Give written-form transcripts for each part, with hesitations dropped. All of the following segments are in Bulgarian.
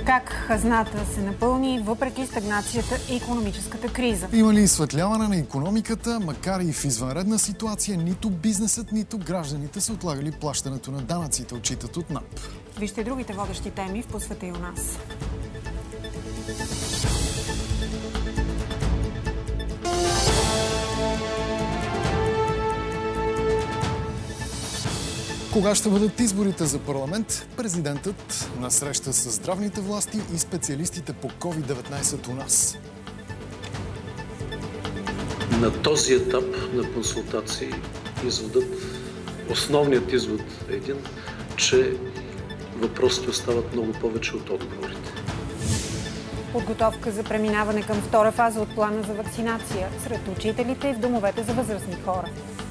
Как хазната се напълни въпреки стагнацията и икономическата криза? Има ли изсветляване на икономиката, макар и в извънредна ситуация, нито бизнесът, нито гражданите са отлагали плащането на данъците, отчитат от НАП. Вижте другите водещи теми в Посвета и у нас. Кога ще бъдат изборите за парламент? Президентът на среща с здравните власти и специалистите по COVID-19 у нас. На този етап на консултации основният извод е един, че въпросите остават много повече от отговорите. Подготовка за преминаване към втора фаза от плана за вакцинация сред учителите и в домовете за възрастни хора.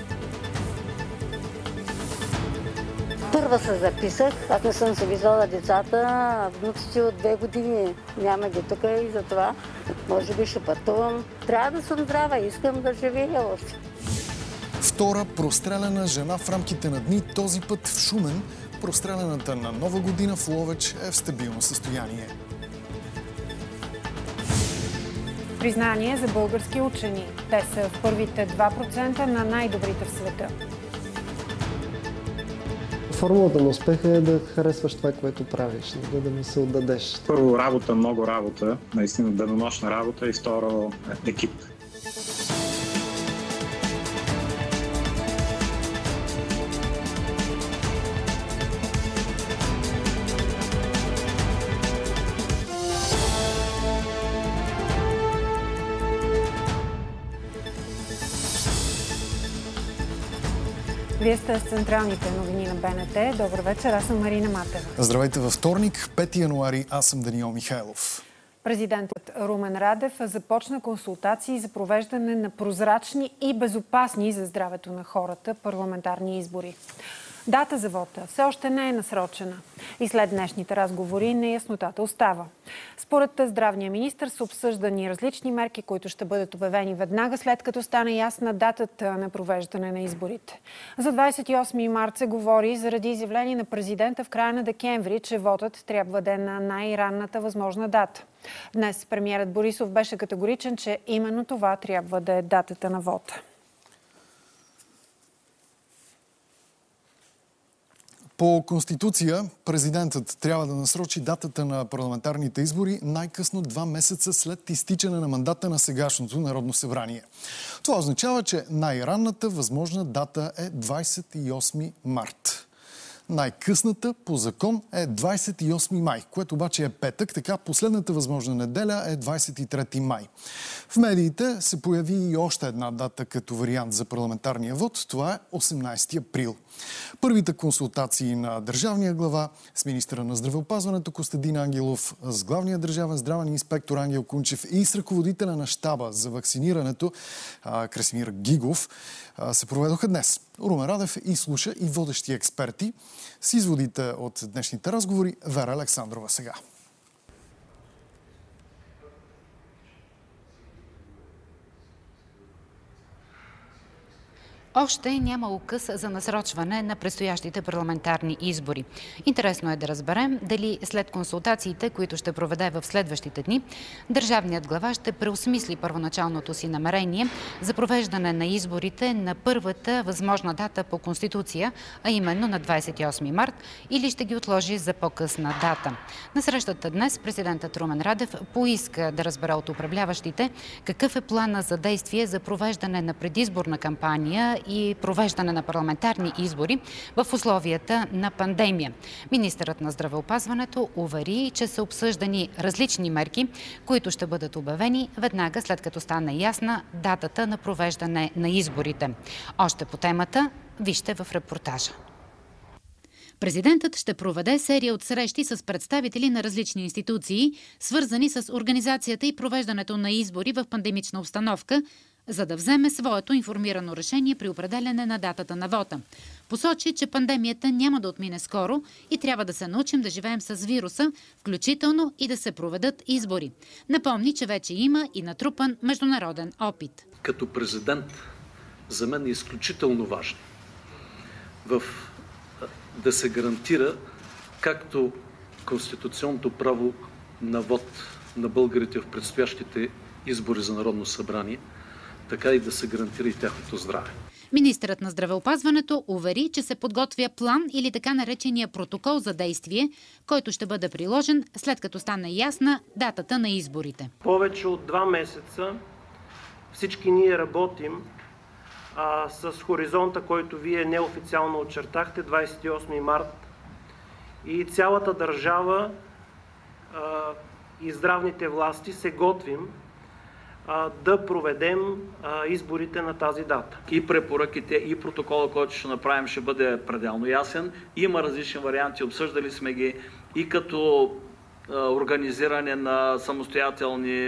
Първа се записах, аз не съм се виждала децата, внуците от 2 години няма ги тук и затова може би ще пътувам. Трябва да съм здрава, искам да живея още. Втора простреляна жена в рамките на дни, този път в Шумен. Простреляната на Нова година в Ловеч е в стабилно състояние. Признание за български учени. Те са в първите 2% на най-добрите в света. Формулата на успеха е да харесваш това, което правиш, да не се отдадеш. Първо работа, много работа, наистина денонощна работа и второ екип. Вие сте с централните новини на БНТ. Добър вечер, аз съм Марина Матева. Здравейте във вторник, 5 януари, аз съм Даниил Михайлов. Президентът Румен Радев започна консултации за провеждане на прозрачни и безопасни за здравето на хората парламентарни избори. Дата за вота все още не е насрочена и след днешните разговори неяснотата остава. Според здравния министър са обсъждани различни мерки, които ще бъдат обявени веднага след като стане ясна датата на провеждане на изборите. За 28 март се говори заради изявление на президента в края на декември, че вотът трябва да е на най-ранната възможна дата. Днес премиерът Борисов беше категоричен, че именно това трябва да е датата на вота. По Конституция президентът трябва да насрочи датата на парламентарните избори най-късно 2 месеца след изтичане на мандата на сегашното Народно събрание. Това означава, че най-ранната възможна дата е 28 март. Най-късната по закон е 28 май, което обаче е петък, така последната възможна неделя е 23 май. В медиите се появи и още една дата като вариант за парламентарния вод, това е 18 април. Първите консултации на държавния глава с министъра на здравеопазването Костадин Ангелов, с главния държавен здравен инспектор Ангел Кунчев и с ръководителя на щаба за вакцинирането Красимир Гигов се проведоха днес. Румен Радев изслуша и водещи експерти. С изводите от днешните разговори Вера Александрова сега. Още няма указ за насрочване на предстоящите парламентарни избори. Интересно е да разберем дали след консултациите, които ще проведе в следващите дни, държавният глава ще преосмисли първоначалното си намерение за провеждане на изборите на първата възможна дата по Конституция, а именно на 28 март, или ще ги отложи за по-късна дата. На срещата днес президентът Румен Радев поиска да разбере от управляващите какъв е плана за действие за провеждане на предизборна кампания и провеждане на парламентарни избори в условията на пандемия. Министърът на здравеопазването увери, че са обсъждани различни мерки, които ще бъдат обявени веднага след като стане ясна датата на провеждане на изборите. Още по темата вижте в репортажа. Президентът ще проведе серия от срещи с представители на различни институции, свързани с организацията и провеждането на избори в пандемична обстановка, за да вземе своето информирано решение при определяне на датата на вота. Посочи, че пандемията няма да отмине скоро и трябва да се научим да живеем с вируса, включително и да се проведат избори. Напомни, че вече има и натрупан международен опит. Като президент за мен е изключително важно да се гарантира както конституционното право на вод на българите в предстоящите избори за Народно събрание, така и да се гарантира и тяхното здраве. Министърът на здравеопазването увери, че се подготвя план или така наречения протокол за действие, който ще бъде приложен след като стане ясна датата на изборите. Повече от 2 месеца всички ние работим с хоризонта, който вие неофициално очертахте, 28 март. И цялата държава и здравните власти се готвим да проведем изборите на тази дата. И препоръките, и протокола, който ще направим, ще бъде пределно ясен. Има различни варианти, обсъждали сме ги и като организиране на самостоятелни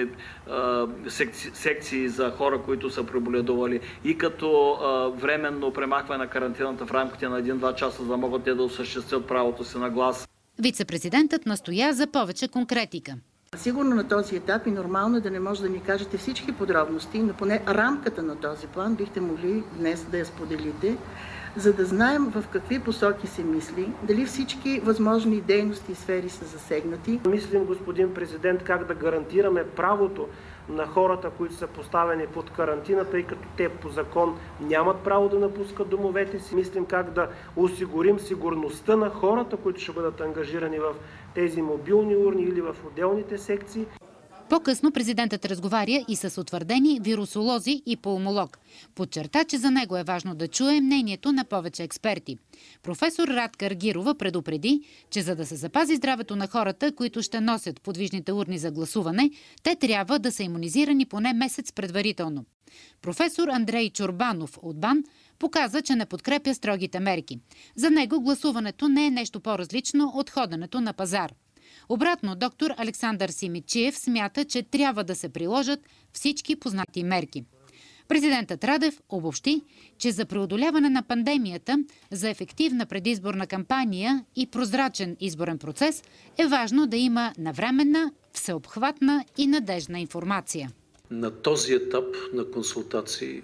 секции за хора, които са преболедували, и като временно премахване на карантината в рамките на 1-2 часа, за да могат те да осъществят правото си на глас. Вице-президентът настоя за повече конкретика. Сигурно на този етап и нормално е да не може да ни кажете всички подробности, но поне рамката на този план бихте могли днес да я споделите, за да знаем в какви посоки се мисли, дали всички възможни дейности и сфери са засегнати. Мислим, господин президент, как да гарантираме правото на хората, които са поставени под карантина, тъй като те по закон нямат право да напускат домовете си. Мислим как да осигурим сигурността на хората, които ще бъдат ангажирани в тези мобилни урни или в отделните секции. По-късно президентът разговаря и с утвърдени вирусолози и пулмолог. Подчерта, че за него е важно да чуе мнението на повече експерти. Професор Радка Аргирова предупреди, че за да се запази здравето на хората, които ще носят подвижните урни за гласуване, те трябва да са имунизирани поне месец предварително. Професор Андрей Чорбанов от БАН показа, че не подкрепя строгите мерки. За него гласуването не е нещо по-различно от ходенето на пазар. Обратно, доктор Александър Симидчиев смята, че трябва да се приложат всички познати мерки. Президентът Радев обобщи, че за преодоляване на пандемията, за ефективна предизборна кампания и прозрачен изборен процес е важно да има навременна, всеобхватна и надежна информация. На този етап на консултации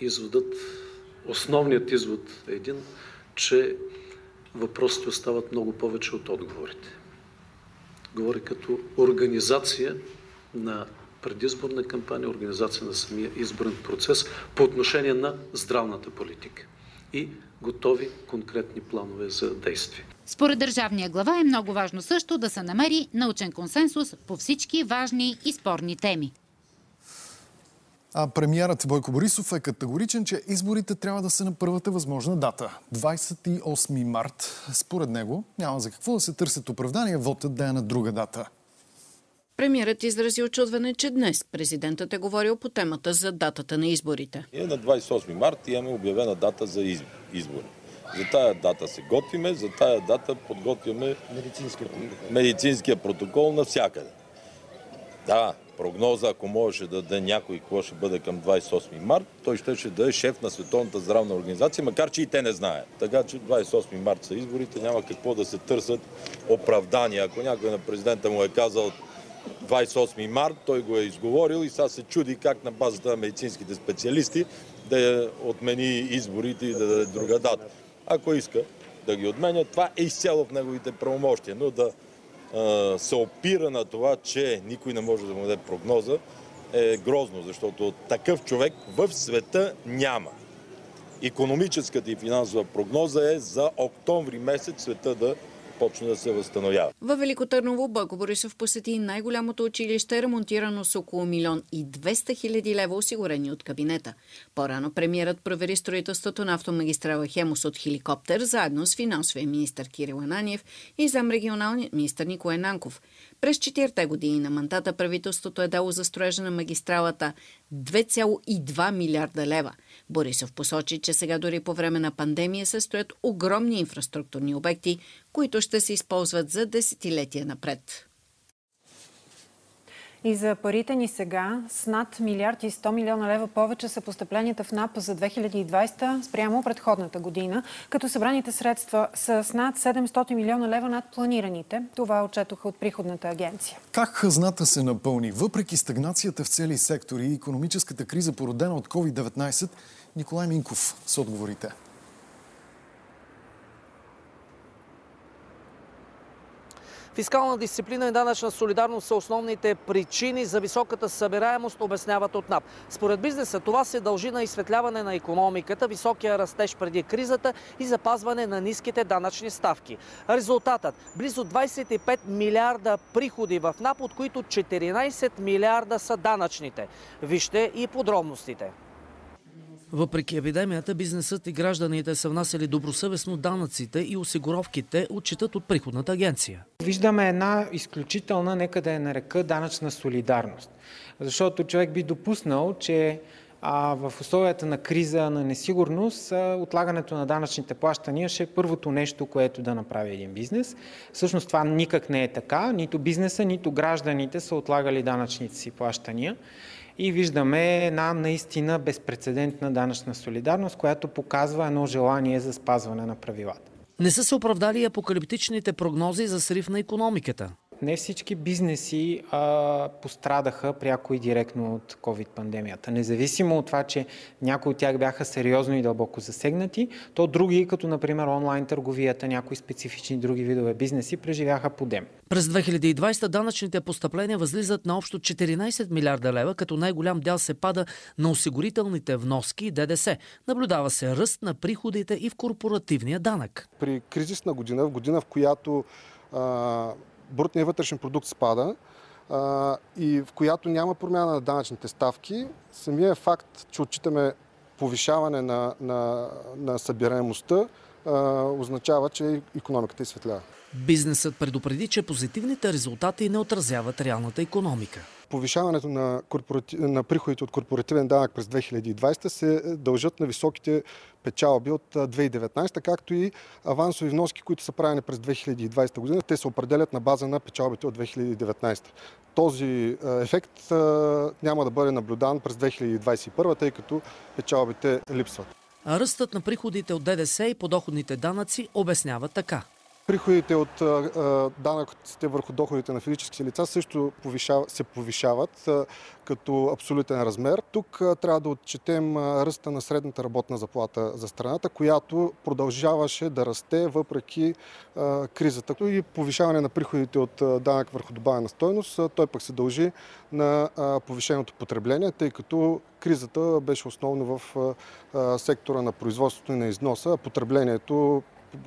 основният извод е един, че въпросите остават много повече от отговорите. Говори като организация на предизборна кампания, организация на самия изборен процес по отношение на здравната политика и готови конкретни планове за действие. Според държавния глава е много важно също да се намери научен консенсус по всички важни и спорни теми. А премиерът Бойко Борисов е категоричен, че изборите трябва да са на първата възможна дата – 28 март. Според него няма за какво да се търсят оправдания вотът да е на друга дата. Премиерът изрази очудване, че днес президентът е говорил по темата за датата на изборите. На 28 март имаме обявена дата за избори. За тая дата се готвиме, за тая дата подготвяме медицинския протокол навсякъде. Да, прогноза, ако можеше да даде някой какво ще бъде към 28 март, той ще да е шеф на Световната здравна организация, макар че и те не знаят. Така че 28 март са изборите, няма какво да се търсят оправдания. Ако някой на президента му е казал 28 март, той го е изговорил и сега се чуди как на базата на медицинските специалисти да отмени изборите и да даде друга дата. Ако иска да ги отменя, това е изцяло в неговите правомощия, но да се опира на това, че никой не може да му даде прогноза, е грозно, защото такъв човек в света няма. Икономическата и финансова прогноза е за октомври месец света да почне да се възстановява. Във Велико Търново Бойко Борисов посети най-голямото училище, ремонтирано с около 1 200 000 лева, осигурени от кабинета. По-рано премиерът провери строителството на автомагистрала Хемус от хеликоптер, заедно с финансовия министър Кирил Ананиев и замрегионалният министър Николай Нанков. През 4-те години на мандата правителството е дало за строежа на магистралата 2,2 милиарда лева. Борисов посочи, че сега дори по време на пандемия се строят огромни инфраструктурни обекти, които ще се използват за десетилетия напред. И за парите ни сега с над 1 100 милиона лева повече са постъпленията в НАП за 2020 спрямо предходната година, като събраните средства са с над 700 милиона лева над планираните. Това отчетоха от приходната агенция. Как хазната се напълни? Въпреки стагнацията в цели сектори и икономическата криза, породена от COVID-19, Николай Минков с отговорите. Фискална дисциплина и данъчна солидарност са основните причини за високата събираемост, обясняват от НАП. Според бизнеса това се дължи на изсветляване на икономиката, високия растеж преди кризата и запазване на ниските данъчни ставки. Резултатът – близо 25 милиарда приходи в НАП, от които 14 милиарда са данъчните. Вижте и подробностите. Въпреки епидемията, бизнесът и гражданите са внасяли добросъвестно данъците и осигуровките, отчитат от приходната агенция. Виждаме една изключителна, нека да я нарека, данъчна солидарност. Защото човек би допуснал, че в условията на криза, на несигурност, отлагането на данъчните плащания ще е първото нещо, което да направи един бизнес. Всъщност това никак не е така. Нито бизнеса, нито гражданите са отлагали данъчните си плащания. И виждаме една наистина безпрецедентна данъчна солидарност, която показва едно желание за спазване на правилата. Не са се оправдали апокалиптичните прогнози за срив на икономиката. Не всички бизнеси пострадаха пряко и директно от COVID-пандемията. Независимо от това, че някои от тях бяха сериозно и дълбоко засегнати, то други, като например онлайн търговията, някои специфични други видове бизнеси, преживяха подем. През 2020 данъчните постъпления възлизат на общо 14 милиарда лева, като най-голям дял се пада на осигурителните вноски и ДДС. Наблюдава се ръст на приходите и в корпоративния данък. При кризисна година, в година, в която брутният вътрешен продукт спада и в която няма промяна на данъчните ставки, самият факт, че отчитаме повишаване на събираемостта, означава, че икономиката изсветлява. Бизнесът предупреди, че позитивните резултати не отразяват реалната икономика. Повишаването на приходите от корпоративен данък през 2020 се дължат на високите печалби от 2019, както и авансови вноски, които са правени през 2020 година. Те се определят на база на печалбите от 2019. Този ефект няма да бъде наблюдан през 2021, тъй като печалбите липсват. А ръстът на приходите от ДДС и подоходните данъци обяснява така. Приходите от данъците върху доходите на физически лица също се повишават като абсолютен размер. Тук трябва да отчетем ръста на средната работна заплата за страната, която продължаваше да расте въпреки кризата. И повишаване на приходите от данък върху добавена стойност, той пък се дължи на повишеното потребление, тъй като кризата беше основно в сектора на производството и на износа, а потреблението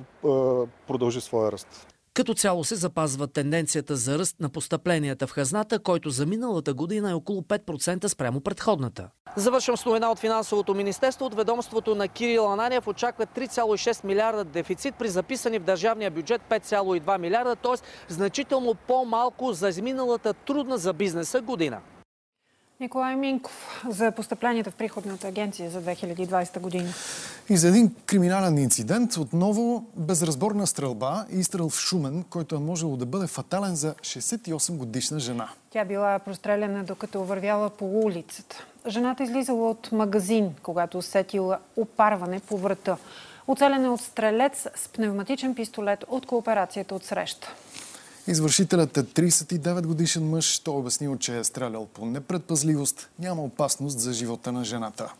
продължи своя ръст. Като цяло се запазва тенденцията за ръст на постъпленията в хазната, който за миналата година е около 5% спрямо предходната. Завършвам с новина от Финансовото министерство. От ведомството на Кирил Ананиев очаква 3,6 милиарда дефицит при записани в държавния бюджет 5,2 милиарда, т.е. значително по-малко за изминалата трудна за бизнеса година. Николай Минков за постъпленията в приходната агенция за 2020 година. И за един криминален инцидент отново безразборна стрелба и изстрел в Шумен, който е можело да бъде фатален за 68-годишна жена. Тя била простреляна докато вървяла по улицата. Жената излизала от магазин, когато усетила опарване по врата. Оцелен е от стрелец с пневматичен пистолет от кооперацията от среща. Извършителят е 39-годишен мъж. Той обяснил, че е стрелял по непредпазливост. Няма опасност за живота на жената.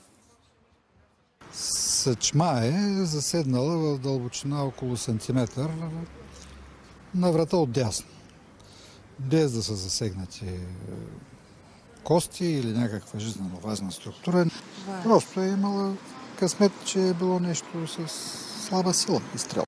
Съчма е заседнала в дълбочина около сантиметър на врата отдясно. Без да са засегнати кости или някаква жизненно важна структура. Просто е имала късмет, че е било нещо с слаба сила и стрел.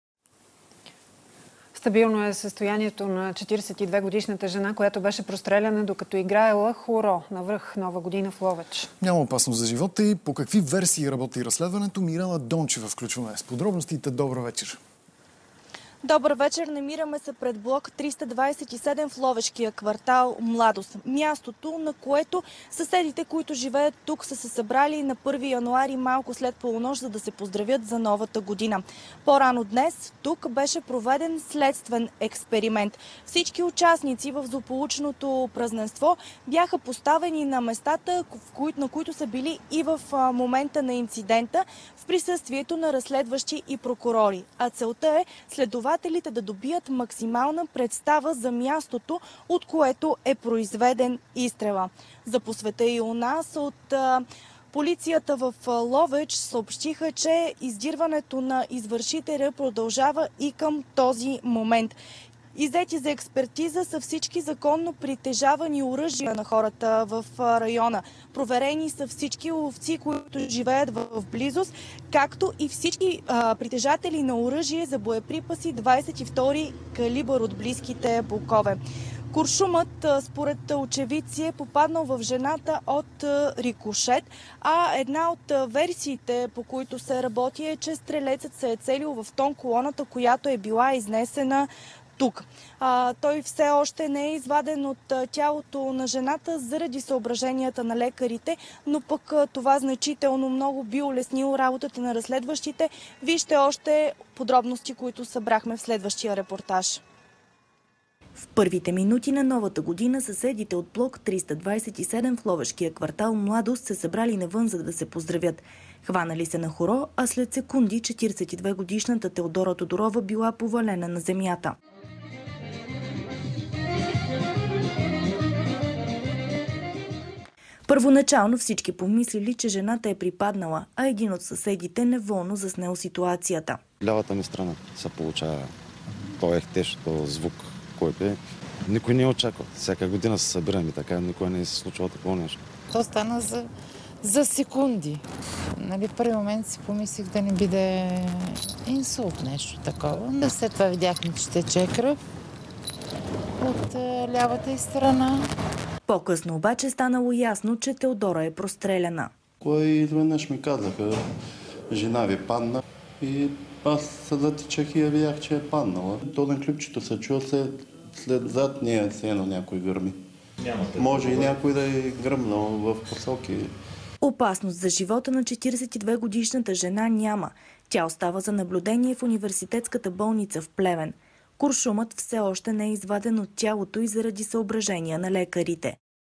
Стабилно е състоянието на 42-годишната жена, която беше простреляна докато играела хоро навръх Нова година в Ловеч. Няма опасност за живота и по какви версии работи разследването, Мирела Дончева включваме с подробностите. Добър вечер. Добър вечер, намираме се пред блок 327 в Ловешкия квартал Младост. Мястото, на което съседите, които живеят тук, са се събрали на 1 януари малко след полунощ, за да се поздравят за новата година. По-рано днес тук беше проведен следствен експеримент. Всички участници в злополучното празненство бяха поставени на местата, на които са били и в момента на инцидента, в присъствието на разследващи и прокурори. А целта е следователите да добият максимална представа за мястото, от което е произведен изстрела. За по света и у нас от полицията в Ловеч съобщиха, че издирването на извършителя продължава и към този момент. Иззети за експертиза са всички законно притежавани оръжия на хората в района. Проверени са всички ловци, които живеят в близост, както и всички притежатели на оръжие за боеприпаси 22 калибър от близките блокове. Куршумът, според очевидци, е попаднал в жената от рикошет, а една от версиите, по които се работи, е, че стрелецът се е целил в тон колоната, която е била изнесена тук. Той все още не е изваден от тялото на жената заради съображенията на лекарите, но пък това значително много би улеснило работата на разследващите. Вижте още подробности, които събрахме в следващия репортаж. В първите минути на новата година съседите от блок 327 в ловешкия квартал Младост се събрали навън, за да се поздравят. Хванали се на хоро, а след секунди 42-годишната Теодора Тодорова била повалена на земята. Първоначално всички помислили, че жената е припаднала, а един от съседите неволно заснел ситуацията. Лявата ми страна се получава този тежко звук, който е. Никой не очаква. Всяка година се събираме така, никой не се случва такова нещо. То стана за секунди. В първи момент си помислих да не биде инсулт, нещо такова. След това видяхме, че тече кръв от лявата й страна. По-късно обаче станало ясно, че Теодора е простреляна. Кой изведнъж ми казаха, жена ви падна и аз се затичах и я видях, че е паднала. То на клипчето се чува след зад нея се едно някой гърми. Може и някой да е гръмнал в посоки. Опасност за живота на 42-годишната жена няма. Тя остава за наблюдение в университетската болница в Плевен. Куршумът все още не е изваден от тялото и заради съображения на лекарите.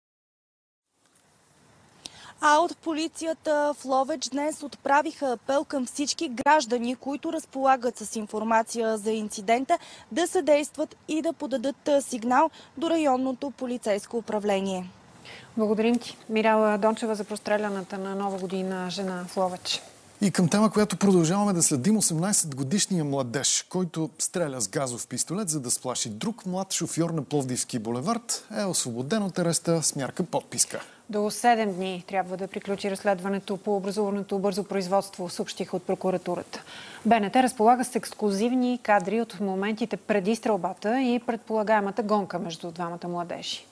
А от полицията в Ловеч днес отправиха апел към всички граждани, които разполагат с информация за инцидента, да съдействат и да подадат сигнал до районното полицейско управление. Благодарим ти, Мирала Дончева, за простреляната на Нова година жена в Ловеч. И към тема, която продължаваме да следим, 18-годишния младеж, който стреля с газов пистолет, за да сплаши друг млад шофьор на Пловдивски булевард, е освободен от ареста с мярка подписка. До 7 дни трябва да приключи разследването по образуваното бързо производство, съобщиха от прокуратурата. БНТ разполага с ексклузивни кадри от моментите преди стрелбата и предполагаемата гонка между двамата младежи.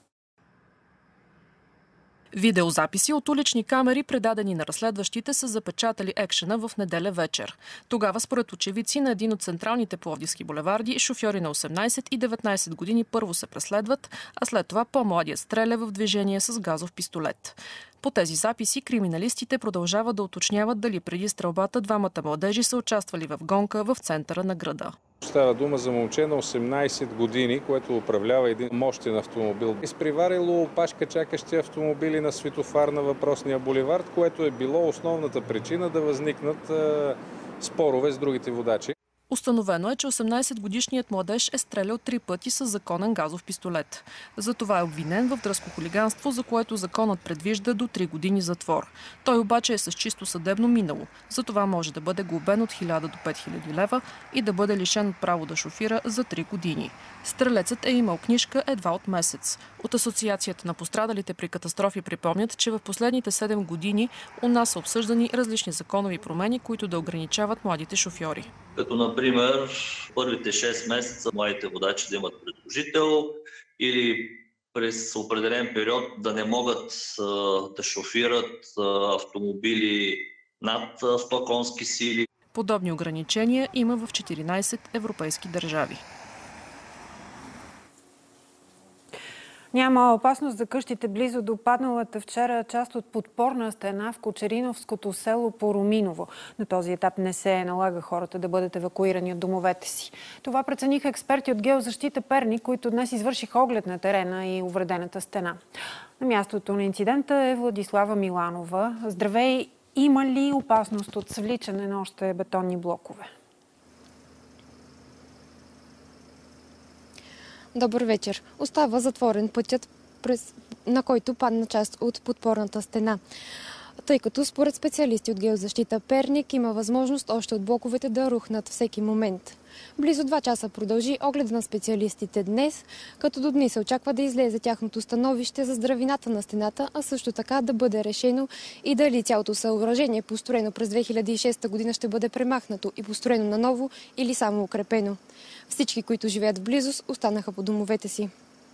Видеозаписи от улични камери, предадени на разследващите, са запечатали екшена в неделя вечер. Тогава, според очевидци на един от централните пловдивски булеварди, шофьори на 18 и 19 години първо се преследват, а след това по-младият стреля в движение с газов пистолет. По тези записи криминалистите продължават да уточняват дали преди стрелбата двамата младежи са участвали в гонка в центъра на града. Става дума за момче на 18 години, което управлява един мощен автомобил. Изпреварило опашка чакащи автомобили на светофар на въпросния булевард, което е било основната причина да възникнат спорове с другите водачи. Установено е, че 18-годишният младеж е стрелял 3 пъти с законен газов пистолет. За това е обвинен в дръзко хулиганство, за което законът предвижда до 3 години затвор. Той обаче е с чисто съдебно минало. За това може да бъде глобен от 1000 до 5000 лева и да бъде лишен от право да шофира за 3 години. Стрелецът е имал книжка едва от месец. От Асоциацията на пострадалите при катастрофи припомнят, че в последните 7 години у нас са обсъждани различни законови промени, които да ограничават младите шофьори. Като, например, първите 6 месеца младите водачи да имат придружител или през определен период да не могат да шофират автомобили над 100 конски сили. Подобни ограничения има в 14 европейски държави. Няма опасност за къщите близо до падналата вчера част от подпорна стена в Кочериновското село Пороминово. На този етап не се налага хората да бъдат евакуирани от домовете си. Това прецениха експерти от Геозащита Перник, които днес извършиха оглед на терена и увредената стена. На мястото на инцидента е Владислава Миланова. Здравей! Има ли опасност от свличане на още бетонни блокове? Добър вечер. Остава затворен пътят, на който падна част от подпорната стена. тъй като според специалисти от Геозащита Перник има възможност още от блоковете да рухнат всеки момент. Близо 2 часа продължи огледа на специалистите днес, като до дни се очаква да излезе тяхното становище за здравината на стената, а също така да бъде решено и дали цялото съоръжение, построено през 2006 година, ще бъде премахнато и построено наново или само укрепено. Всички, които живеят в близост, останаха по домовете си.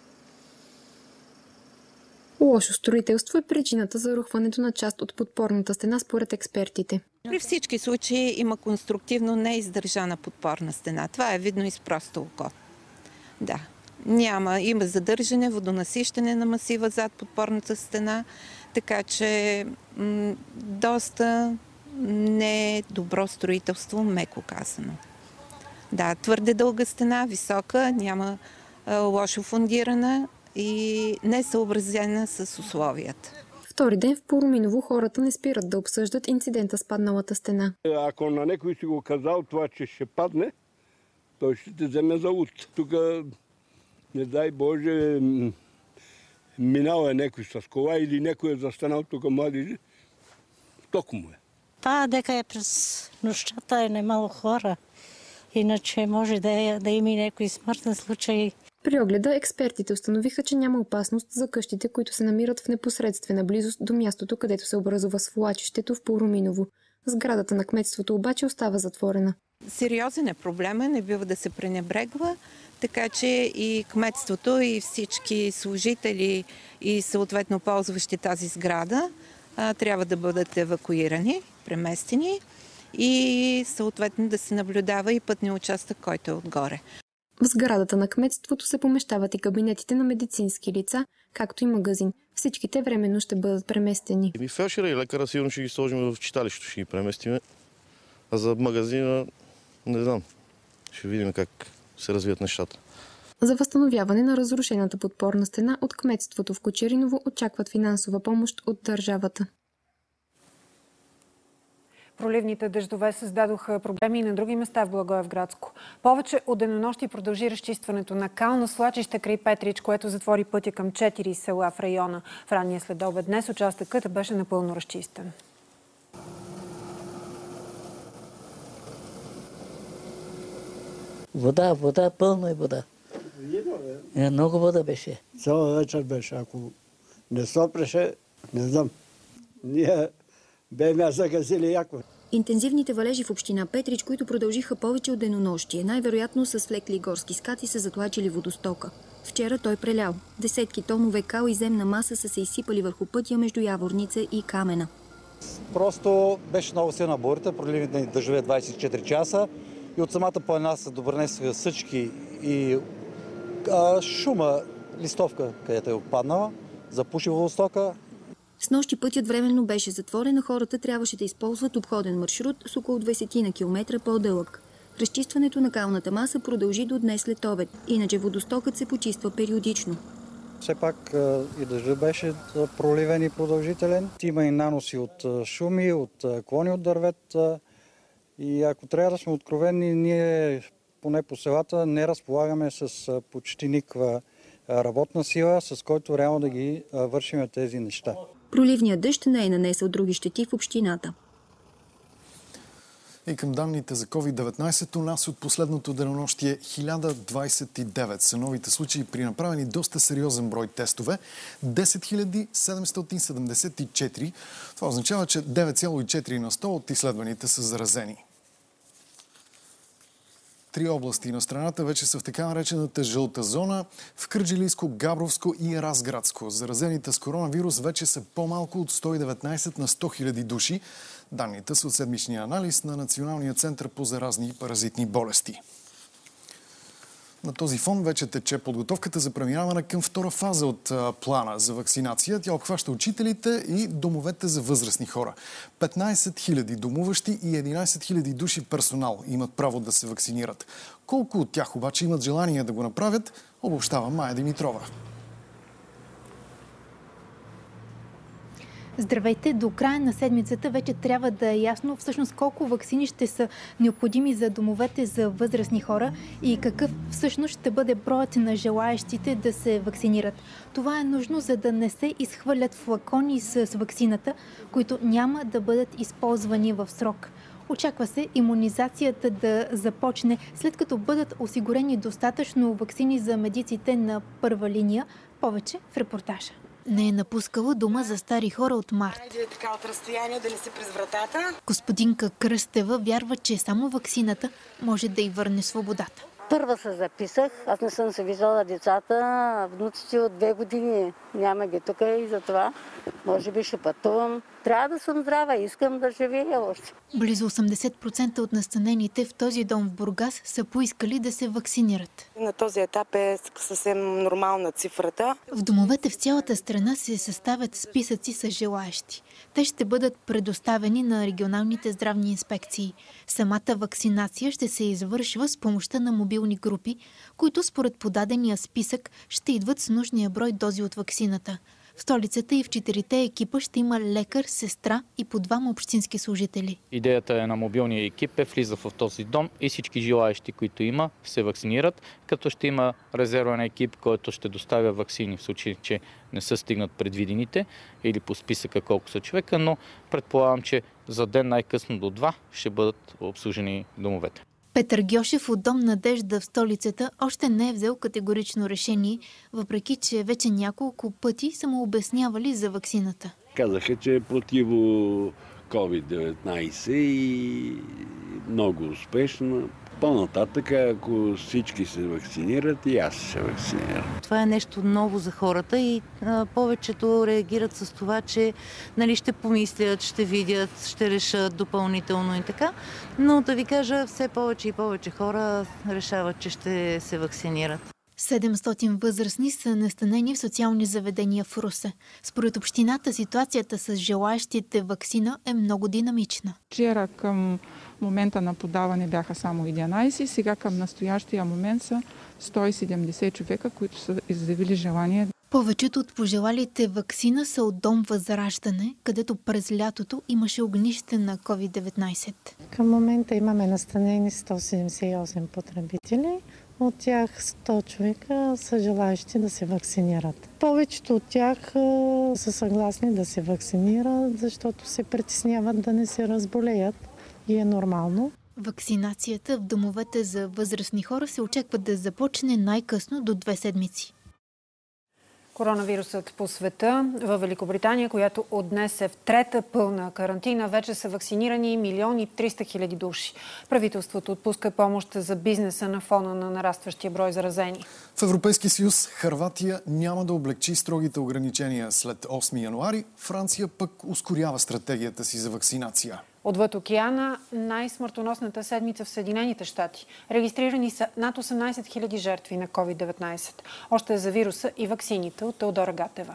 Лошо строителство е причината за рухването на част от подпорната стена според експертите. При всички случаи има конструктивно неиздържана подпорна стена. Това е видно и с просто око. Да. Има задържане, водонасищане на масива зад подпорната стена, така че доста недобро строителство, меко казано. Да, твърде дълга стена, висока, няма лошо фундирана и не съобразена с условията. Втори ден в Пороминово хората не спират да обсъждат инцидента с падналата стена. Ако на някой си го казал това, че ще падне, той ще те вземе за луд. Тук, не дай Боже, минал е някой с кола или някой е застанал тук млади. Току му е. Па, дека е през нощта е немало хора. Иначе може да има и някой смъртен случай. При огледа експертите установиха, че няма опасност за къщите, които се намират в непосредствена близост до мястото, където се образува свлачището в Пороминово. Сградата на кметството обаче остава затворена. Сериозен е проблема, не бива да се пренебрегва, така че и кметството и всички служители и съответно ползващи тази сграда трябва да бъдат евакуирани, преместени и съответно да се наблюдава и пътния участък, който е отгоре. В сградата на кметството се помещават и кабинетите на медицински лица, както и магазин. Всичките временно ще бъдат преместени. Фелшера и лекара сигурно ще ги сложим в читалището, ще ги преместим. А за магазина не знам. Ще видим как се развият нещата. За възстановяване на разрушената подпорна стена от кметството в Кочериново очакват финансова помощ от държавата. Проливните дъждове създадоха проблеми и на други места в Благоевградско. Повече от денонощи продължи разчистването на кално свлачище край Петрич, което затвори пътя към 4 села в района. В ранния следобед днес участъкът беше напълно разчистен. Вода, пълно е вода. Много вода беше. Цяла вечер беше. Ако не сопреше, не знам. Ние бяхме загазили яко. Интензивните валежи в община Петрич, които продължиха повече от денонощие, най-вероятно с влекли горски скати, са затлачили водостока. Вчера той прелял. Десетки тонове кал и земна маса са се изсипали върху пътя между Яворница и Камена. Просто беше много силна бурята, проливните дъждове 24 часа и от самата планина се добърнесаха съчки и шума, листовка, където е отпаднала, запуши водостока. Снощи пътят временно беше затворен, а хората трябваше да използват обходен маршрут с около 20 на километра по-дълъг. Разчистването на калната маса продължи до днес след обед, иначе водостокът се почиства периодично. Все пак и дъждът беше проливен и продължителен. Има и наноси от шуми, от клони от дървета. И ако трябва да сме откровени, ние поне по селата не разполагаме с почти никаква работна сила, с който реално да ги вършим тези неща. Проливният дъжд не е нанесъл други щети в общината. И към данните за COVID-19 у нас от последното денонощие 1029 са новите случаи при направени доста сериозен брой тестове. 10 774. Това означава, че 9,4 на 100 от изследваните са заразени. 3 области на страната вече са в така наречената жълта зона – в Кърджалийско, Габровско и Разградско. Заразените с коронавирус вече са по-малко от 119 на 100 000 души. Данните са от седмичния анализ на Националния център по заразни и паразитни болести. На този фон вече тече подготовката за преминаване към втора фаза от плана за вакцинация. Тя обхваща учителите и домовете за възрастни хора. 15 000 домуващи и 11 000 души персонал имат право да се вакцинират. Колко от тях обаче имат желание да го направят, обобщава Майя Димитрова. Здравейте! До края на седмицата вече трябва да е ясно всъщност колко ваксини ще са необходими за домовете за възрастни хора и какъв всъщност ще бъде броят на желаящите да се вакцинират. Това е нужно, за да не се изхвърлят флакони с ваксината, които няма да бъдат използвани в срок. Очаква се имунизацията да започне след като бъдат осигурени достатъчно ваксини за медиците на първа линия. Повече в репортажа. Не е напускала дома за стари хора от март. Хайде така от разстояние, дали си през вратата. Господинка Кръстева вярва, че само ваксината може да й върне свободата. Първа се записах. Аз не съм се виждала децата. Внуците от 2 години няма ги тук и затова може би ще пътувам. Трябва да съм здрава, искам да живея още. Близо 80% от настанените в този дом в Бургас са поискали да се вакцинират. На този етап е съвсем нормална цифрата. В домовете в цялата страна се съставят списъци с желаящи. Те ще бъдат предоставени на регионалните здравни инспекции. Самата вакцинация ще се извършва с помощта на мобилни групи, които според подадения списък ще идват с нужния брой дози от ваксината. В столицата и в 4-те екипа ще има лекар, сестра и по 2 общински служители. Идеята е на мобилния екип влиза в този дом и всички желаещи, които има, се вакцинират, като ще има резервен екип, който ще доставя ваксини в случай, че не са стигнат предвидените или по списъка колко са човека, но предполагам, че за ден най-късно до 2 ще бъдат обслужени домовете. Петър Гьошев от Дом Надежда в столицата още не е взел категорично решение, въпреки че вече няколко пъти са му обяснявали за ваксината. Казаха, че е против COVID-19 и много успешно. По-нататък, ако всички се вакцинират, и аз ще вакцинирам. Това е нещо ново за хората и повечето реагират с това, че ще помислят, ще видят, ще решат допълнително и така. Но да ви кажа, все повече и повече хора решават, че ще се вакцинират. 700 възрастни са настанени в социални заведения в Русе. Според общината ситуацията с желаящите ваксина е много динамична. Вчера към момента на подаване бяха само 11, сега към настоящия момент са 170 човека, които са изявили желание. Повечето от пожелалите ваксина са от Дом Възраждане, където през лятото имаше огнище на COVID-19. Към момента имаме настанени 178 потребители. От тях 100 човека са желаещи да се вакцинират. Повечето от тях са съгласни да се вакцинират, защото се притесняват да не се разболеят и е нормално. Вакцинацията в домовете за възрастни хора се очаква да започне най-късно до 2 седмици. Коронавирусът по света. Във Великобритания, която от днес е в 3-та пълна карантина, вече са вакцинирани 1 300 000 души. Правителството отпуска помощ за бизнеса на фона на нарастващия брой заразени. В Европейския съюз Хърватия няма да облегчи строгите ограничения след 8 януари. Франция пък ускорява стратегията си за вакцинация. Отвъд океана най-смъртоносната седмица в Съединените щати. Регистрирани са над 18 000 жертви на COVID-19. Още за вируса и ваксините от Теодора Гатева.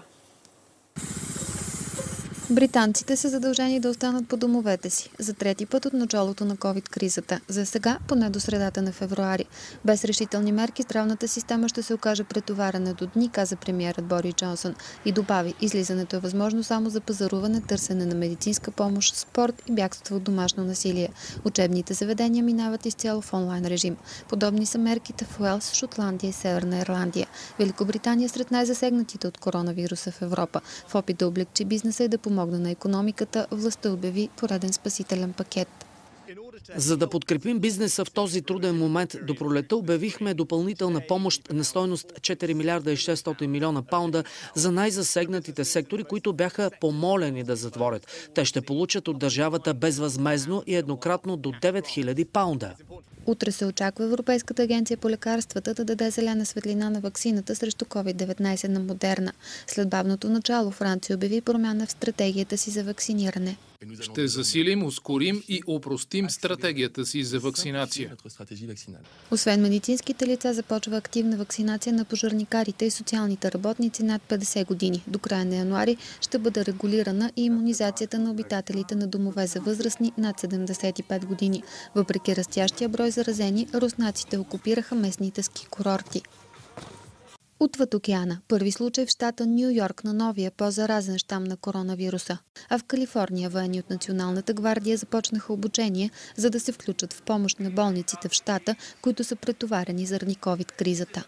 Британците са задължени да останат по домовете си за 3-ти път от началото на COVID-кризата. За сега поне до средата на февруари. Без решителни мерки здравната система ще се окаже претоварена до дни, каза премиерът Борис Джонсън. И добави, излизането е възможно само за пазаруване, търсене на медицинска помощ, спорт и бягство от домашно насилие. Учебните заведения минават изцяло в онлайн режим. Подобни са мерките в Уелс, Шотландия и Северна Ирландия. Великобритания сред най-засегнатите от коронавируса в Европа. В опит да облегчи бизнеса и да помогне на икономиката, властта обяви пореден спасителен пакет. За да подкрепим бизнеса в този труден момент до пролета, обявихме допълнителна помощ на стойност 4 милиарда и 600 милиона паунда за най-засегнатите сектори, които бяха помолени да затворят. Те ще получат от държавата безвъзмездно и еднократно до 9000 паунда. Утре се очаква Европейската агенция по лекарствата да даде зелена светлина на ваксината срещу COVID-19 на Модерна. След бавното начало Франция обяви промяна в стратегията си за вакциниране. Ще засилим, ускорим и опростим стратегията си за вакцинация. Освен медицинските лица, започва активна вакцинация на пожарникарите и социалните работници над 50 години. До края на януари ще бъде регулирана и имунизацията на обитателите на домове за възрастни над 75 години. Въпреки растящия брой заразени, руснаците окупираха местните ски курорти. Отвъд океана, първи случай в щата Ню Йорк на новия по-заразен щам на коронавируса. А в Калифорния военни от Националната гвардия започнаха обучение, за да се включат в помощ на болниците в щата, които са претоварени заради ковид-кризата.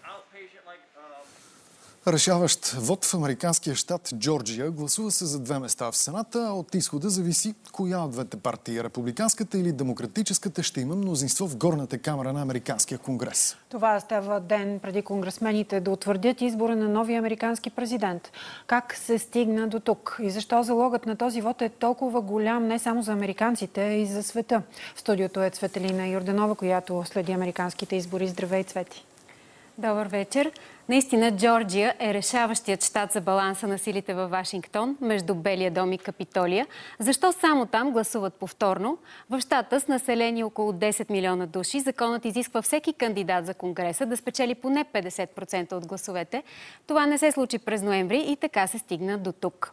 Решаващ вод в американския щат Джорджия. Гласува се за 2 места в Сената. От изхода зависи коя от двете партии, републиканската или демократическата, ще има мнозинство в горната камара на американския конгрес. Това става ден преди конгресмените да утвърдят избора на новия американски президент. Как се стигна до тук и защо залогът на този вод е толкова голям не само за американците, а и за света? В студиото е Цветелина Йорданова, която следи американските избори. Здравей, Цвети! Добър вечер. Наистина Джорджия е решаващият щат за баланса на силите във Вашингтон между Белия дом и Капитолия. Защо само там гласуват повторно? В щата с население около 10 милиона души законът изисква всеки кандидат за Конгреса да спечели поне 50% от гласовете. Това не се случи през ноември и така се стигна до тук.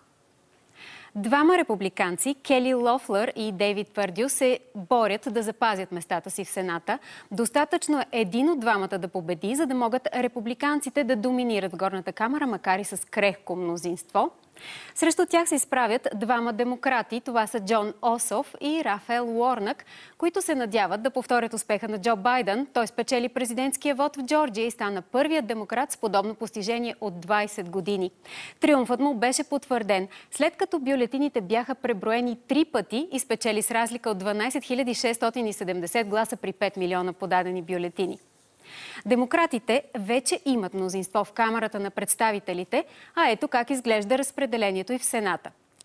Двама републиканци, Кели Лофлър и Дейвид Пърдю, се борят да запазят местата си в Сената. Достатъчно е един от двамата да победи, за да могат републиканците да доминират в горната камара, макар и с крехко мнозинство. Срещу тях се изправят двама демократи. Това са Джон Осов и Рафаел Уорнък, които се надяват да повторят успеха на Джо Байден. Той спечели президентския вод в Джорджия и стана първият демократ с подобно постижение от 20 години. Триумфът му беше потвърден, след като бюлетините бяха преброени 3 пъти и спечели с разлика от 12 670 гласа при 5 милиона подадени бюлетини. Демократите вече имат мнозинство в Камарата на представителите, а ето как изглежда разпределението и в Сената.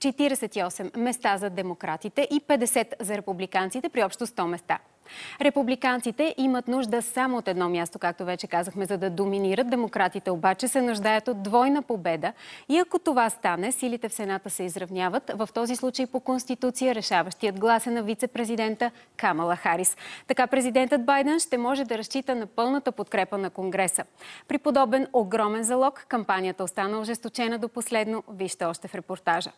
48 места за демократите и 50 за републиканците при общо 100 места. Републиканците имат нужда само от едно място, както вече казахме, за да доминират. Демократите обаче се нуждаят от двойна победа и ако това стане, силите в Сената се изравняват. В този случай по Конституция решаващият глас е на вице-президента Камала Харис. Така президентът Байден ще може да разчита на пълната подкрепа на Конгреса. При подобен огромен залог кампанията остана ожесточена до последно. Вижте още в репортажа.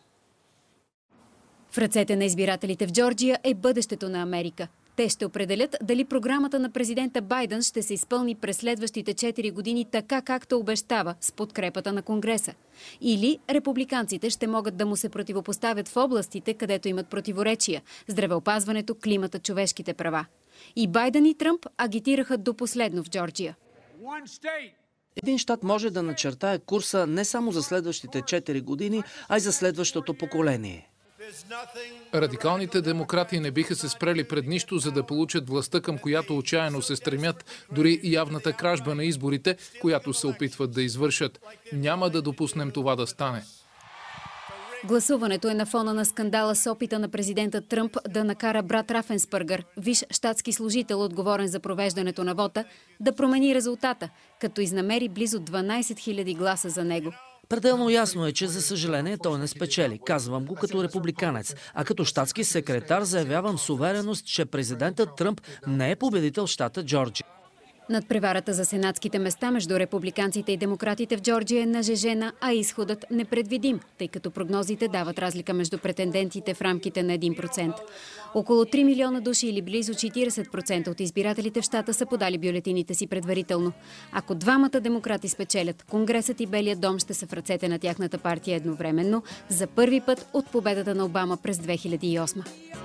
В ръцете на избирателите в Джорджия е бъдещето на Америка. Те ще определят дали програмата на президента Байден ще се изпълни през следващите 4 години така, както обещава, с подкрепата на Конгреса. Или републиканците ще могат да му се противопоставят в областите, където имат противоречия – здравеопазването, климата, човешките права. И Байден и Тръмп агитираха до последно в Джорджия. Един щат може да начертае курса не само за следващите 4 години, а и за следващото поколение. Радикалните демократи не биха се спрели пред нищо, за да получат властта, към която отчаяно се стремят, дори явната кражба на изборите, която се опитват да извършат. Няма да допуснем това да стане. Гласуването е на фона на скандала с опита на президента Тръмп да накара брат Рафенспъргър, висш щатски служител, отговорен за провеждането на вота, да промени резултата, като изнамери близо 12 000 гласа за него. Пределно ясно е, че за съжаление той не спечели. Казвам го като републиканец. А като щатски секретар заявявам с увереност, че президентът Тръмп не е победител в щата Джорджия. Надпреварата за сенатските места между републиканците и демократите в Джорджия е нажежена, а изходът непредвидим, тъй като прогнозите дават разлика между претендентите в рамките на 1%. Около 3 милиона души или близо 40% от избирателите в щата са подали бюлетините си предварително. Ако двамата демократи спечелят, Конгресът и Белият дом ще са в ръцете на тяхната партия едновременно за първи път от победата на Обама през 2008.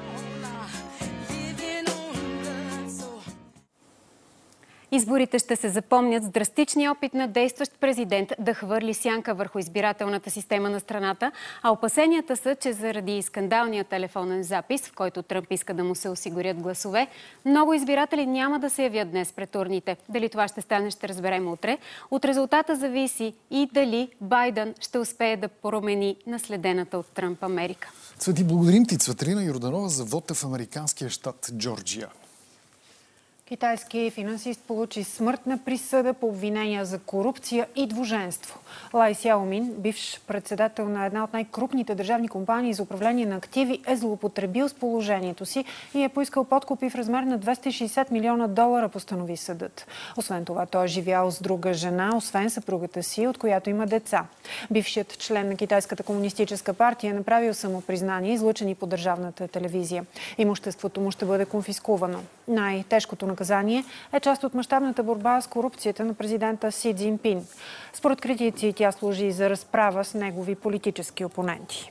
Изборите ще се запомнят с драстичния опит на действащ президент да хвърли сянка върху избирателната система на страната, а опасенията са, че заради скандалния телефонен запис, в който Тръмп иска да му се осигурят гласове, много избиратели няма да се явят днес пред урните. Дали това ще стане, ще разберем утре. От резултата зависи и дали Байден ще успее да промени наследената от Тръмп Америка. Цвети, благодарим ти, Цветелина Йорданова, за вота в американския щат Джорджия. Китайски финансист получи смъртна присъда по обвинения за корупция и двуженство. Лай Сяомин, бивш председател на една от най-крупните държавни компании за управление на активи, е злоупотребил с положението си и е поискал подкупи в размер на $260 милиона, постанови съдът. Освен това, той е живял с друга жена, освен съпругата си, от която има деца. Бившият член на Китайската комунистическа партия е направил самопризнание, излъчени по държавната телевизия. Имуществото му ще бъде конфискувано. Най-тежкото наказание е част от мащабната борба с корупцията на президента Си Цзинпин. Според критици тя служи за разправа с негови политически опоненти.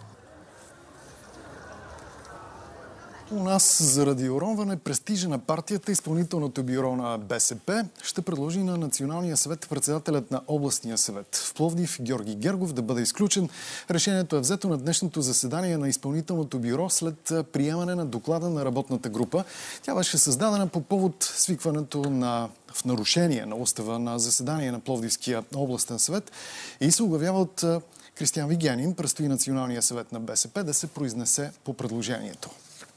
У нас заради уронване престижа на партията, изпълнителното бюро на БСП ще предложи на Националния съвет председателят на областния съвет в Пловдив Георги Гергов да бъде изключен. Решението е взето на днешното заседание на изпълнителното бюро след приемане на доклада на работната група. Тя беше създадена по повод свикването в нарушение на устава на заседание на Пловдивския областен съвет и се оглавява от Кристиан Вигенин. Предстои Националния съвет на БСП да се произнесе по предложението.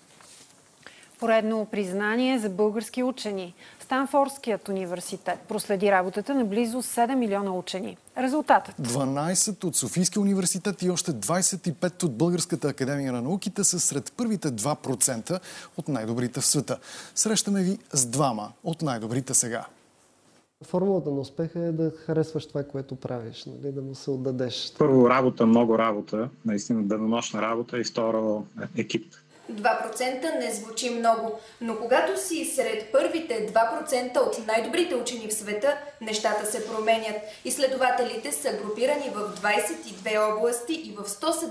Поредно признание за български учени. Станфордският университет проследи работата на близо 7 милиона учени. Резултатът? 12 от Софийския университет и още 25 от Българската академия на науките са сред първите 2% от най-добрите в света. Срещаме ви с двама от най-добрите сега. Формулата на успеха е да харесваш това, което правиш, нали? Да му се отдадеш. Първо работа, много работа, наистина денонощна работа и второ екип. 2% не звучи много, но когато си сред първите 2% от най-добрите учени в света, нещата се променят. Изследователите са групирани в 22 области и в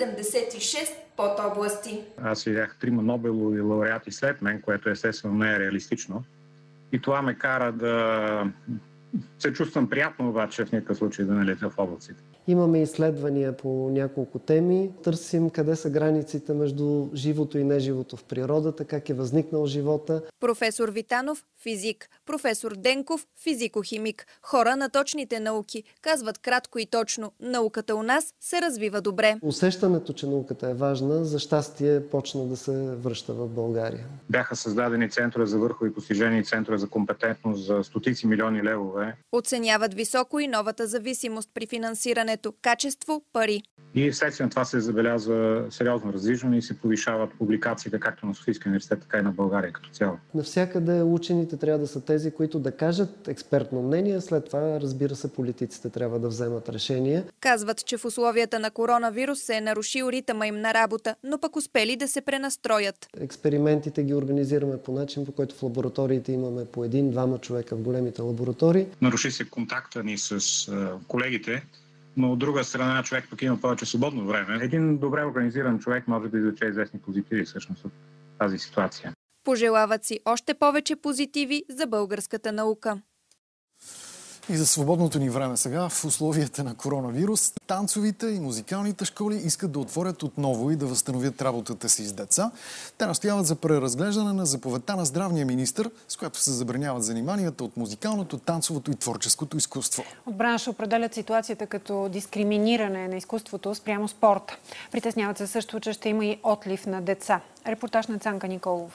176 подобласти. Аз видях 3 Нобелови лауреати след мен, което естествено не е реалистично. И това ме кара да се чувствам приятно, обаче в никакъв случай да не летя в облаците. Имаме изследвания по няколко теми. Търсим къде са границите между живото и неживото в природата, как е възникнал живота. Професор Витанов – физик, професор Денков – физико-химик. Хора на точните науки казват кратко и точно: науката у нас се развива добре. Усещането, че науката е важна, за щастие почна да се връща в България. Бяха създадени центрове за върхови постижения и центрове за компетентност за стотици милиони левове. Оценяват високо и новата зависимост при финансирането. Качество, пари. И вследствие на това се забелязва сериозно раздвижване и се повишават публикациите както на Софийския университет, така и на България като цяло. Навсякъде учените трябва да са тези, които да кажат експертно мнение, след това, разбира се, политиците трябва да вземат решение. Казват, че в условията на коронавирус се е нарушил ритъма им на работа, но пък успели да се пренастроят. Експериментите ги организираме по начин, по който в лабораториите имаме по 1-2 човека в големите лаборатории. Наруши се контакта ни с колегите, но от друга страна човек пък има повече свободно време. Един добре организиран човек може да извлече известни позитиви всъщност от тази ситуация. Пожелават си още повече позитиви за българската наука. И за свободното ни време сега, в условията на коронавирус, танцовите и музикалните школи искат да отворят отново и да възстановят работата си с деца. Те настояват за преразглеждане на заповедта на здравния министър, с която се забраняват заниманията от музикалното, танцовото и творческото изкуство. От бранша определят ситуацията като дискриминиране на изкуството спрямо спорта. Притесняват се също, че ще има и отлив на деца. Репортаж на Цанка Николова.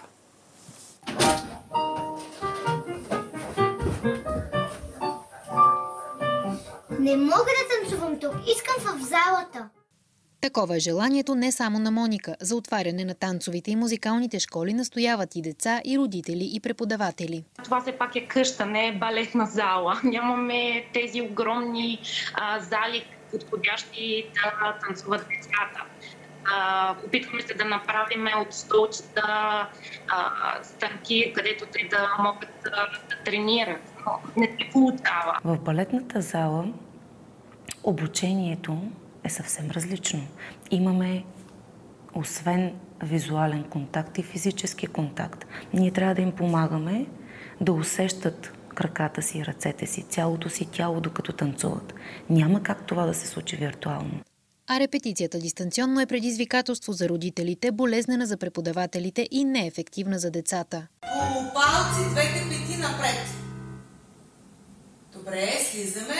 Не мога да танцувам тук, искам в залата. Такова е желанието не само на Моника. За отваряне на танцовите и музикалните школи настояват и деца, и родители, и преподаватели. Това все пак е къща, не е балетна зала. Нямаме тези огромни зали, подходящи да танцуват децата. Опитваме се да направим от столчета станки, където те да могат да тренират. Но не се получава. В балетната зала обучението е съвсем различно. Имаме, освен визуален контакт и физически контакт, ние трябва да им помагаме да усещат краката си, ръцете си, цялото си тяло, докато танцуват. Няма как това да се случи виртуално. А репетицията дистанционно е предизвикателство за родителите, болезнена за преподавателите и неефективна за децата. Полупалци, двете пети напред. Добре, слизаме.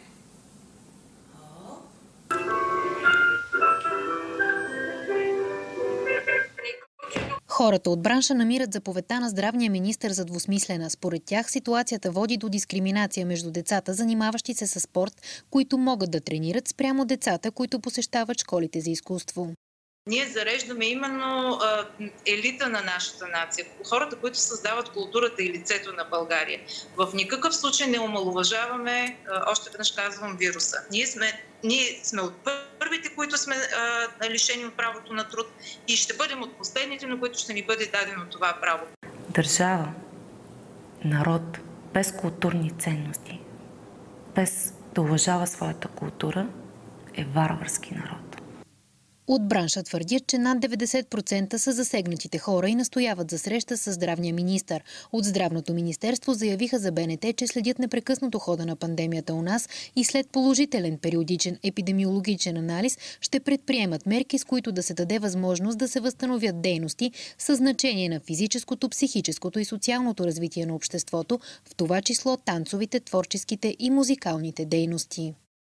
Хората от бранша намират заповедта на здравния министър за двусмислена. Според тях ситуацията води до дискриминация между децата, занимаващи се със спорт, които могат да тренират, спрямо децата, които посещават школите за изкуство. Ние зареждаме именно елита на нашата нация, хората, които създават културата и лицето на България. В никакъв случай не омалуважаваме, още веднъж казвам, вируса. Ние сме от първите, които сме лишени от правото на труд и ще бъдем от последните, на които ще ни бъде дадено това право. Държава народ без културни ценности, без да уважава своята култура, е варварски народ. От бранша твърдят, че над 90% са засегнатите хора и настояват за среща с здравния министър. От Здравното министерство заявиха за БНТ, че следят непрекъснато хода на пандемията у нас и след положителен периодичен епидемиологичен анализ ще предприемат мерки, с които да се даде възможност да се възстановят дейности със значение на физическото, психическото и социалното развитие на обществото, в това число танцовите, творческите и музикалните дейности.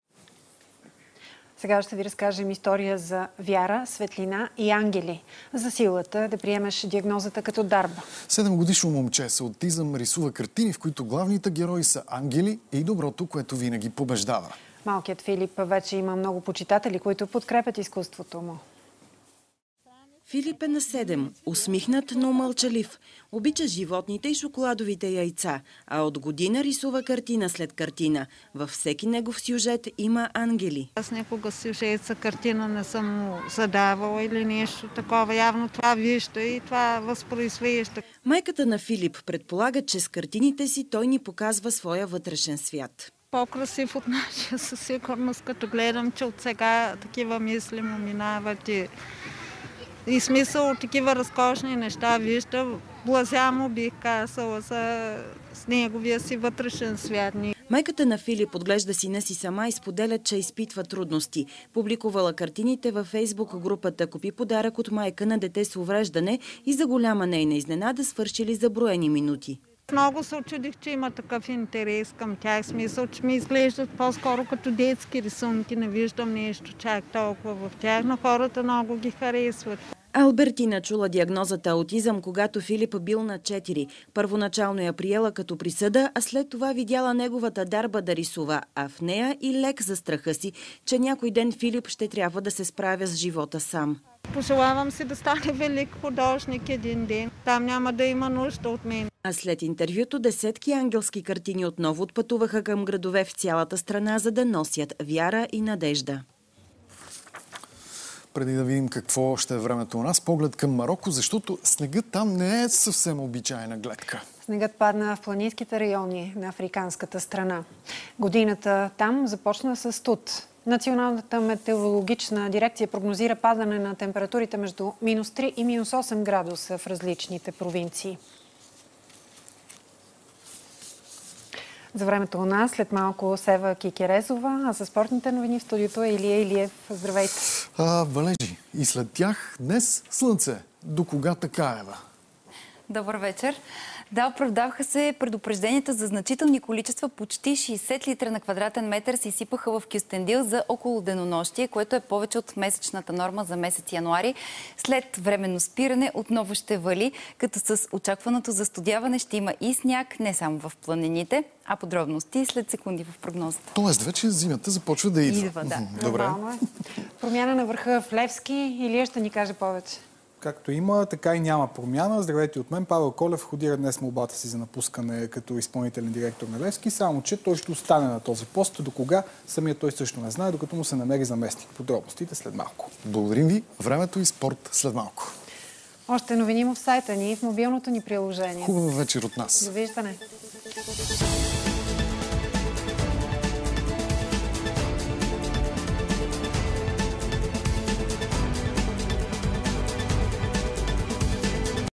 Сега ще ви разкажем история за вяра, светлина и ангели. За силата да приемеш диагнозата като дарба. 7-годишно момче с аутизъм рисува картини, в които главните герои са ангели и доброто, което винаги побеждава. Малкият Филип вече има много почитатели, които подкрепят изкуството му. Филип е на 7, усмихнат, но мълчалив. Обича животните и шоколадовите яйца, а от година рисува картина след картина. Във всеки негов сюжет има ангели. Аз някога сюжет за картина не съм му задавала или нещо такова. Явно това вижда и това възпроизвежда. Майката на Филип предполага, че с картините си той ни показва своя вътрешен свят. По-красив от нашия със сигурност, като гледам, че от сега такива мисли му минават и смисъл от такива разкошни неща вижда. Блазя му, бих казала, с неговия си вътрешен свят. Майката на Филип отглежда сина си сама и споделя, че изпитва трудности. Публикувала картините във Фейсбук групата "Купи подарък от майка на дете с увреждане" и за голяма нейна изненада свършили за броени минути. Много се очудих, че има такъв интерес към тях. Смисъл, че ми изглеждат по-скоро като детски рисунки. Не виждам нещо чак толкова в тях, но хората много ги харесват. Албертина чула диагнозата аутизъм, когато Филип бил на 4. Първоначално я приела като присъда, а след това видяла неговата дарба да рисува, а в нея и лек за страха си, че някой ден Филип ще трябва да се справя с живота сам. Пожелавам си да стане велик художник един ден. Там няма да има нужда от мен. А след интервюто десетки ангелски картини отново отпътуваха към градове в цялата страна, за да носят вяра и надежда. Преди да видим какво ще е времето у нас, поглед към Мароко, защото снегът там не е съвсем обичайна гледка. Снегът падна в планинските райони на африканската страна. Годината там започна с студ. Националната метеорологична дирекция прогнозира падане на температурите между -3 и -8 градуса в различните провинции. За времето у нас, след малко Сева Кикерезова, а за спортните новини в студиото е Илия Илиев. Здравейте! Валежи. И след тях днес слънце. До кога така, Ева? Добър вечер. Да, оправдаваха се предупрежденията за значителни количества. Почти 60 литра на квадратен метър се изсипаха в Кюстендил за около денонощие, което е повече от месечната норма за месец януари. След временно спиране отново ще вали, като с очакваното застудяване ще има и сняг, не само в планините, а подробности след секунди в прогнозата. Тоест вече зимата започва да идва. Идва, да. Добре. Нормално е. Промяна на върха в Левски. Илия ще ни каже повече. Както има, така и няма промяна. Здравейте от мен. Павел Колев входира днес молбата си за напускане като изпълнителен директор на Левски, само че той ще остане на този пост. До кога самия той също не знае, докато му се намери заместник. Подробностите след малко. Благодарим ви. Времето и спорт след малко. Още новини в сайта ни и в мобилното ни приложение. Хубава вечер от нас. Довиждане.